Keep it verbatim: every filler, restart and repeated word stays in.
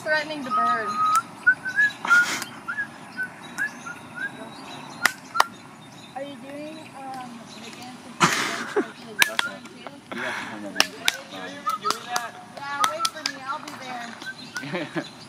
threatening to burn. Are you doing um, the dance with the girlfriend too? Yeah, Yeah, wait for me. I'll be there.